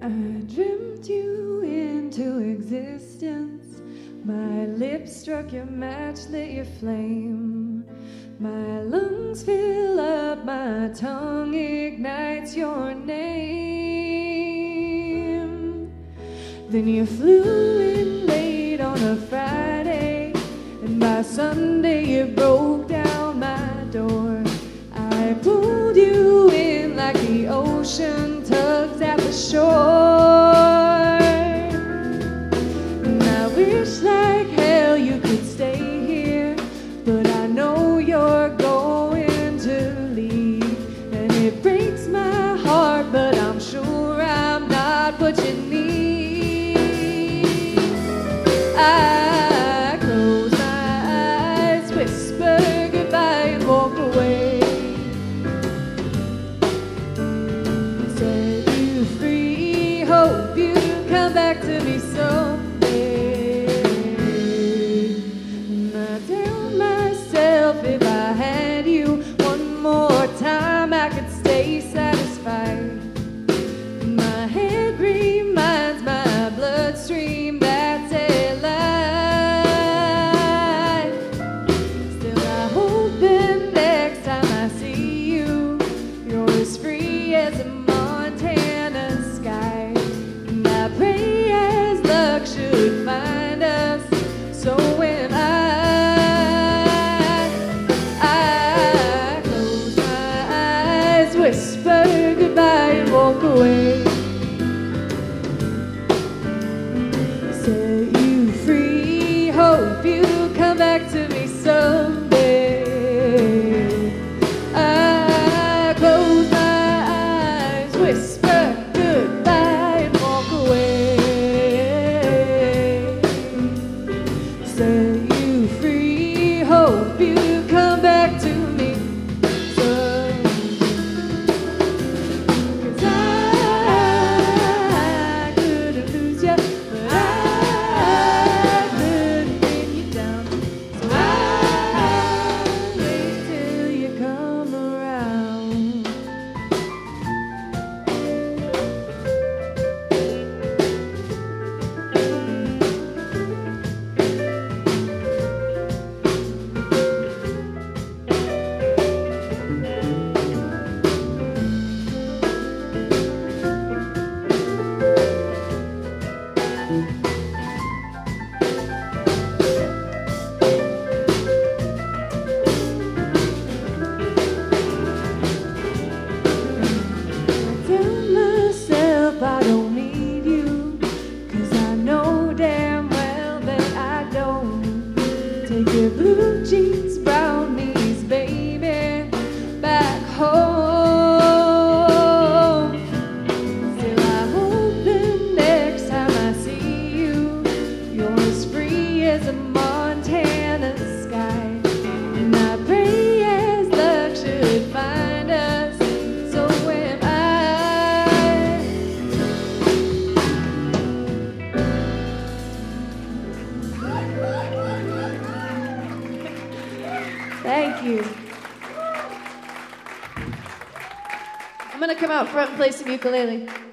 I dreamt you into existence. My lips struck your match, lit your flame. My lungs fill up, my tongue ignites your name. Then you flew in late on a Friday, and by Sunday you broke down my door. I pulled you in like the ocean tugs at the shore. And I wish like hell you could stay here, but I know you're going to leave. And it breaks my heart, but I'm sure I'm not what you need. I close my eyes, whisper goodbye and walk away. Set you free, hope you come back to me someday. And I tell myself if I had you one more time I could stay satisfied. My head reminds my bloodstream that's a lie. Still I hope the next time I see you, you're as free as a Montana sky. And I pray as luck should find us, so when I close my eyes, whisper goodbye and walk away. Set you free, hope you come back to me someday. I close my eyes, whisper goodbye and walk away. Set you free, hope you come back to me someday. 'Cause I couldn't lose you, but I couldn't bring you down. So I'll wait till you come around. Tell myself I don't need you, 'cause I know damn well that I don't. Take your blue jeans, brown knees, baby, back home. Still I hope the next time I see you, you're as free as a Montana sky. And I pray as luck should find us, so when Thank you. I'm gonna come out front and play some ukulele.